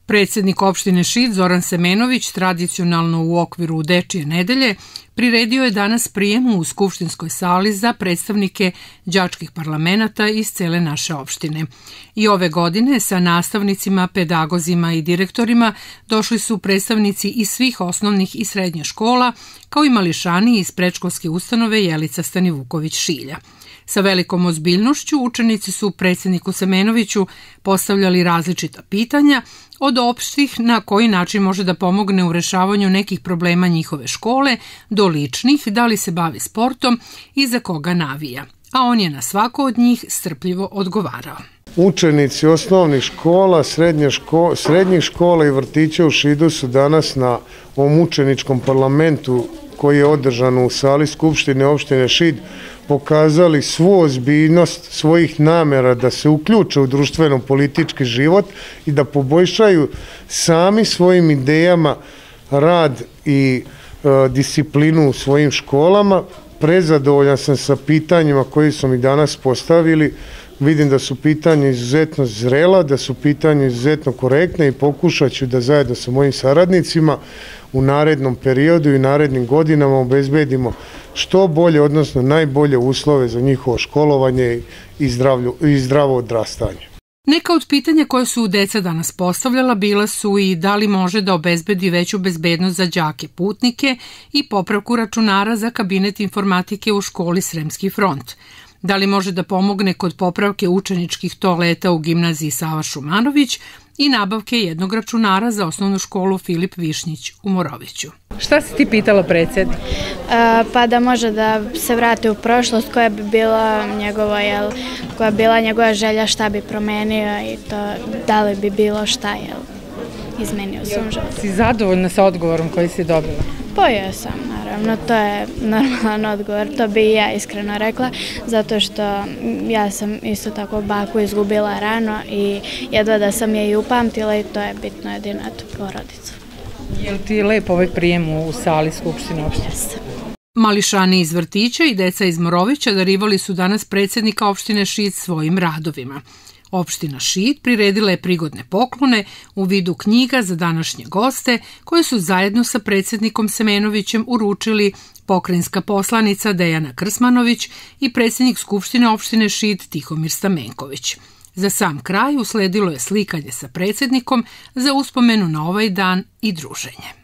Predsednik opštine Šid Zoran Semenović tradicionalno u okviru Dečije nedelje priredio je danas prijem u skupštinskoj sali za predstavnike đačkih parlamenata iz cele naše opštine. I ove godine sa nastavnicima, pedagozima i direktorima došli su predstavnici iz svih osnovnih i srednjih škola, kao i mališani iz predškolske ustanove Jelica Stanivuković Šilja. Sa velikom ozbiljnošću učenici su predsedniku Semenoviću postavljali različita pitanja, od opštih na koji način može da pomogne u rešavanju nekih problema njihove škole, do ličnih, da li se bavi sportom i za koga navija. A on je na svako od njih strpljivo odgovarao. Učenici osnovnih škola, srednjih škola i vrtića u Šidu su danas na ovom učeničkom parlamentu koji je održan u sali Skupštine opštine Šid pokazali svu ozbiljnost svojih namera da se uključe u društveno-politički život i da poboljšaju sami svojim idejama rad i disciplinu u svojim školama. Prezadovoljan sam sa pitanjima koji su mi danas postavili. Vidim da su pitanja izuzetno zrela, da su pitanja izuzetno korektne i pokušat ću da zajedno sa mojim saradnicima u narednom periodu i narednim godinama obezbedimo što bolje, odnosno najbolje uslove za njihovo školovanje i zdravo odrastanje. Neka od pitanja koje su deca danas postavljala bila su i da li može da obezbedi veću bezbednost za đake putnike i popravku računara za kabinet informatike u školi Sremski front. Da li može da pomogne kod popravke učeničkih toaleta u gimnaziji Sava Šumanović i nabavke jednog računara za osnovnu školu Filip Višnjić u Moroviću. Šta si ti pitala predsednik? Pa da može da se vrati u prošlost, koja bi bila njegova želja, šta bi promenio i to da li bi bilo šta izmenio u svom životu. Si zadovoljna sa odgovorom koji si dobila? Pa jesam, naravno, to je normalan odgovor, to bi i ja iskreno rekla, zato što ja sam isto tako baku izgubila rano i jedva da sam je i upamtila i to je bitno jedino porodicu. Je li ti lep ovaj prijem u sali Skupštine opštine? Jeste. Mališani iz vrtića i deca iz Morovića darivali su danas predsednika opštine Šid svojim radovima. Opština Šid priredila je prigodne poklone u vidu knjiga za današnje goste koje su zajedno sa predsednikom Semenovićem uručili pokrajinska poslanica Dejana Krsmanović i predsednik Skupštine opštine Šid Tihomir Stamenković. Za sam kraj usledilo je slikanje sa predsednikom za uspomenu na ovaj dan i druženje.